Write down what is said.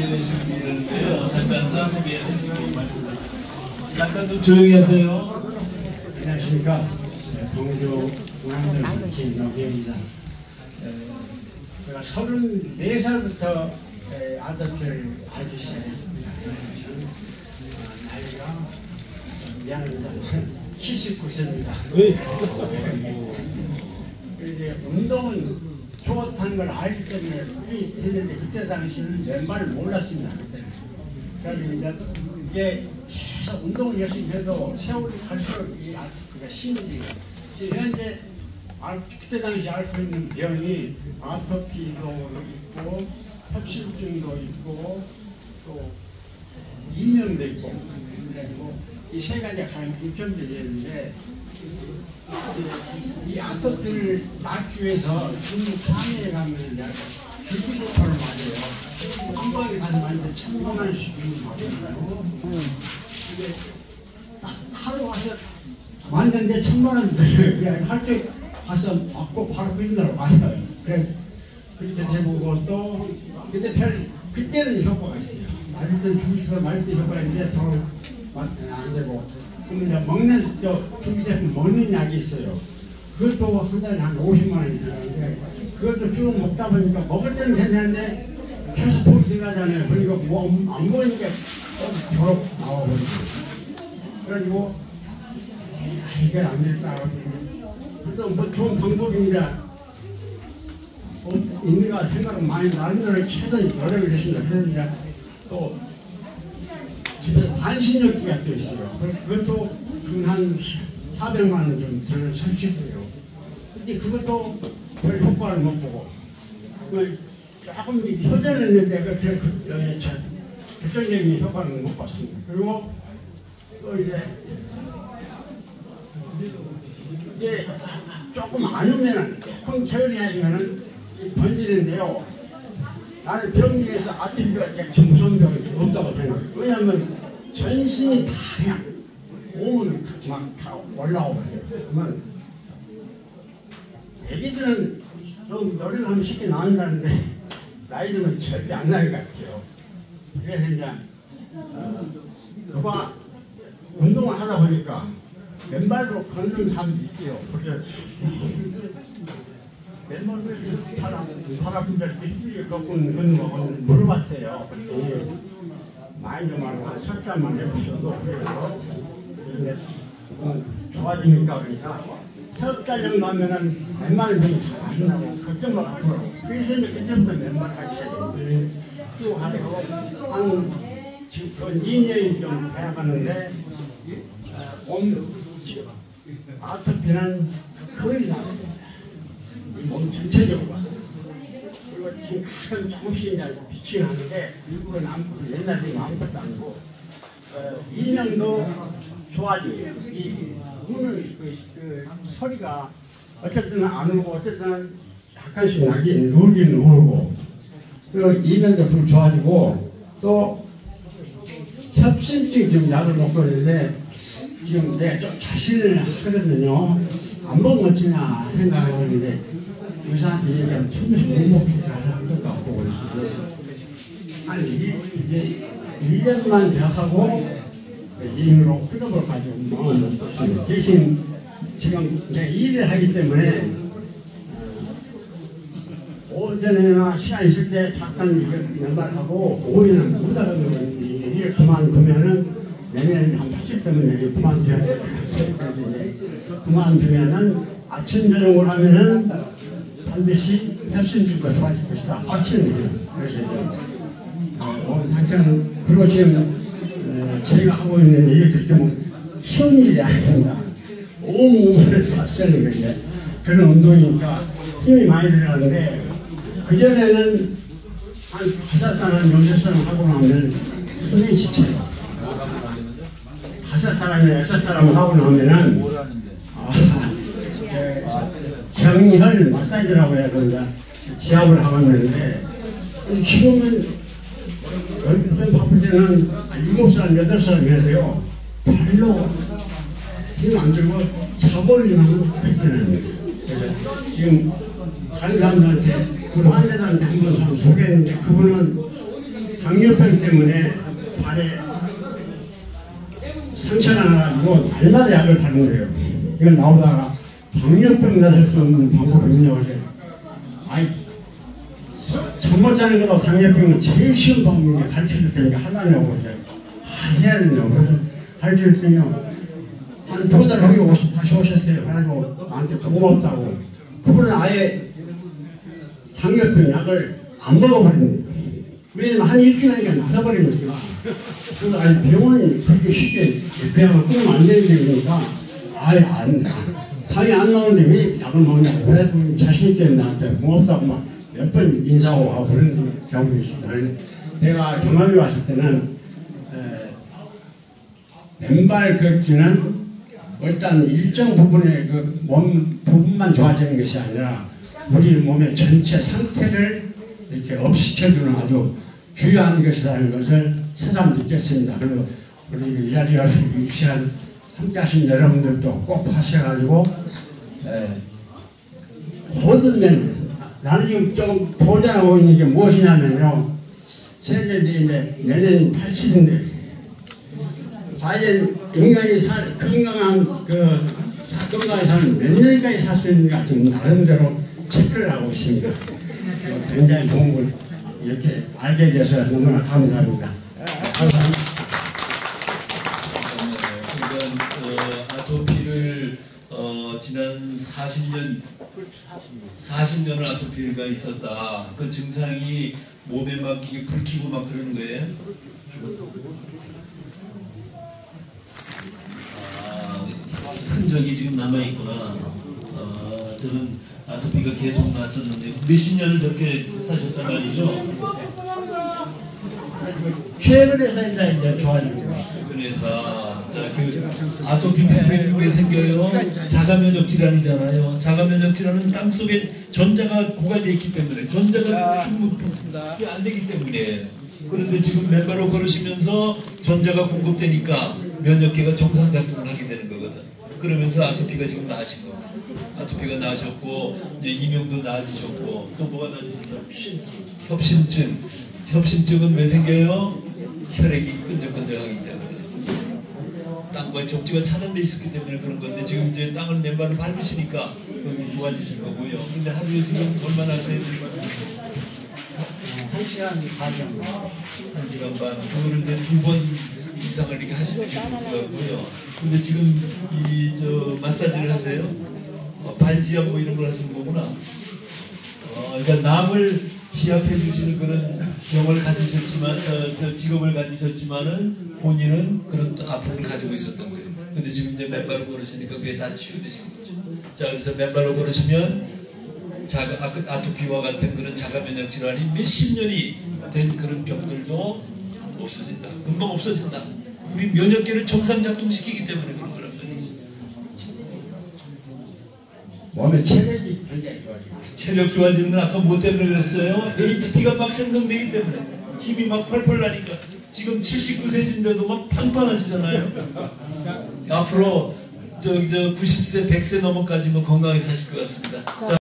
되신 분이었는데요. 잠깐 소개해 주시고 말씀드리겠습니다. 잠깐 좀 조용히 하세요. 안녕하십니까. 동조 중앙동 김영배입니다. 제가 34살부터 아동들 알기 시작했습니다. 나이가 미안합니다. 79세입니다. 이제 운동은 좋다는 걸 알기 때문에 꾸준히 했는데 그때 당시는 왼발을 몰랐습니다. 그래서 이게 계속 운동을 열심히 해도 세월이 갈수록 이 아토피가 심해지고 현재 그때 당시 앓고 있는 병이 아토피도 있고 협심증도 있고 또 이명도 있고 이 세 가지가 가장 중점적이었는데 이 아토피를 막기 위해서 중국 상해에 가면 줄기세포를 맞아요. 한 번에 가서 맞는데 1,000원씩 맞아요. 이게 딱 하루 가서 맞는데 1,000원 들어요. 할 때 가서 맞고 바로 끝나고 맞아요. 그래 그렇게 되고 또 그때는 효과가 있어요. 맞을 때는 줄기세포를 맞을 때 효과가 있는데 더 안 되고. 그럼 이제 먹는 줄기세포 먹는 약이 있어요. 그것도 한 달에 한 50만 원이 들어가는데 그것도 쭉 먹다 보니까 먹을 때는 괜찮은데 계속 볼이 들어가잖아요. 그러니까 뭐 안 먹으니까 또 나와버리고 그래가지고 이게 안 됐다. 그래도 뭐 좋은 방법입니다. 있는가 생각을 많이 나름대로 최대한 노력을 했습니다. 그래서 이제 또 집에 반신욕기가 또 있어요. 그것도 한 400만 원 좀 들어 설치해요. 근데 그것도 별 효과를 못 보고 조금 효자했는데 결정적인 효과는 못 봤습니다. 그리고 또 이제 조금 안 오면은 조금 처리 하시면은 번지는데요. 나는 병 중에서 아토피가 무서운 병이 없다고 생각해요. 왜냐하면 전신이 다 그냥 몸은 막 다 올라오고 그래요. 그러면 애기들은 좀 노력하면 쉽게 나온다는데 나이 들면 절대 안 나을 것 같아요. 그래서 이제 그거 운동을 하다 보니까 맨발로 걷는 사람도 있대요. 그래서 맨발로 팔 아픈 데서 삐삐 걷는 거 물어봤어요. 그랬더니 많이 좀 하고 한 석달만 해보셔도 그래서 좋아지니까 그러니까 석 달 정도 하면은 맨발을 좀 잘하신다고 걱정을 하더라고요. 그래서 그때부터 맨발 하기 시작했어요. 쭉 하고 한 지금 2년이 좀 돼가는데 아토피는 거의 나았습니다. 몸 전체적으로. 그리고 지금 가끔 조금씩 빛이 나는데 그건 옛날에 아무것도 아니고 이명도 좋아져요. 이 우는 그 소리가 어쨌든 안 울고 어쨌든 약간씩 울긴 울고 그리고 이명도 좀 좋아지고 또 협심증 좀 약을 먹고 있는데 지금 내가 좀 자신을 하거든요. 안 먹으면 어찌나 생각하고 있는데 의사한테 얘기하면 처음에 못 먹겠다 하는 것 같고 그러시고 아니 이제 1년만 더 하고 일로 클럽을 가지고 대신 지금 내가 일을 하기 때문에 오전에나 시간 있을 때 잠깐 이걸 연말하고 오후에는 못 하거든요. 일을 그만두면은 내년에 한 80대면 그만둬야 돼. 그만두면은 아침 저녁을 하면은 반드시 협심증도 좋아질 것이다. 확신이에요. 그래서 몸 상태는 그리고 지금 제가 하고 있는 일이 그렇게 쉬운 일이 아닙니다. 온몸을 다 쓰는 거죠. 그런 운동이니까 힘이 많이 들어가는데 그전에는 한 5사람, 6사람 하고 나면 손이 지쳐요. 5사람이나 6사람 하고 나면은 경혈 마사지라고 해야 된다. 지압을 하고 있는데 지금은 좀 바쁠 때는 7사람, 8사람 해야 돼요. 별로 힘 안 들고 자볼리면 뱉어냅니다. 그래서 지금 다른 사람들한테 그 환자들한테 한번 소개했는데 그분은 당뇨병 때문에 발에 상처가 나가지고 날마다 약을 받는 거예요. 이건 나오다가 당뇨병 나설 수 없는 방법이 있냐고 하세요. 아이, 잠 못 자는 거다 당뇨병은 제일 쉬운 방법이 가르쳐줄 테니까 하려냐고 하세요. 해야 된다고. 그래서 가르쳐줬더니요. 한 2달 후에 다시 오셨어요. 그래가지고 나한테 고맙다고. 그분은 아예 당뇨병 약을 안 먹어버린 거예요. 왜냐면 한 일주일 하니까 나서버리니까. 그래서 아니 병원이 그렇게 쉽게 병을 끊으면 안 되는데 그러니까 아예 당이 안 나오는데 왜 약을 먹냐고. 그래서 자신있게 나한테 고맙다고 막 몇 번 인사하고 하고 그런 경우도 있습니다. 내가 경험이 왔을 때는 맨발 걷기는 일단 일정 부분의 그 몸 부분만 좋아지는 것이 아니라 우리 몸의 전체 상태를 이렇게 업시켜주는 아주 중요한 것이라는 것을 새삼 느꼈습니다. 그리고 우리 이 자리에 이 시간 함께 하신 여러분들도 꼭 하셔가지고 모든 면 나는 지금 조금 도전하고 있는 게 무엇이냐면요. 이제 내년 80인데 과연 인간이 건강한 건강하게 사는 몇 년까지 살 수 있는가 지금 나름대로 체크를 하고 있습니다. 굉장히 좋은 걸 이렇게 알게 돼서 너무나 감사합니다. 감사합니다. 아토피를 지난 40년을 아토피가 있었다. 그 증상이 몸에 막 이게 붉히고 막 그러는 거예요. 흔적이 지금 남아있구나. 저는 아토피가 계속 났었는데 몇십 년을 저렇게 사셨단 말이죠. 최근에서 이제 좋아집니다. 그래서 그 아토피 패배가 왜 생겨요? 자가면역 질환이잖아요. 자가면역 질환은 땅 속에 전자가 고갈되어 있기 때문에 전자가 충분히 안 되기 때문에. 그런데 지금 맨발로 걸으시면서 전자가 공급되니까 면역계가 정상 작동을 하게 되는 거거든. 그러면서 아토피가 지금 나으신 거예요. 아토피가 나으셨고 이제 이명도 나아지셨고 또 뭐가 나아지실까? 협심증. 협심증은 왜 생겨요? 혈액이 끈적끈적하기 때문에. 땅과의 적지가 차단되어 있었기 때문에 그런 건데 지금 이제 땅을 맨발로 밟으시니까 그게 좋아지실 거고요. 근데 하루에 지금 얼마나 하세요? 1시간 반 정도. 1시간 반. 그거를 이제 2번 이상을 이렇게 하시는 게 거고요. 근데 지금 마사지를 하세요? 발지압 뭐 이런 걸 하시는 거구나. 그러니까 남을 지압해 주시는 그런 병을 가지셨지만, 직업을 가지셨지만은 본인은 그런 아픔을 가지고 있었던 거예요. 근데 지금 이제 맨발로 걸으시니까 그게 다 치유되신 거죠. 자, 그래서 맨발로 걸으시면 아토피와 같은 그런 자가면역 질환이 몇십 년이 된 그런 병들도 없어진다. 금방 없어진다. 우리 면역계를 정상 작동시키기 때문에 그런 거란 말이죠. 몸의 체력이 굉장히 좋아지고. 체력 좋아지는 건 아까 뭐 때문에 그랬어요? ATP가 막 생성되기 때문에 힘이 막 펄펄 나니까 지금 79세신데도 막 판판하시잖아요. 앞으로 90세, 100세 넘어까지 뭐 건강히 사실 것 같습니다.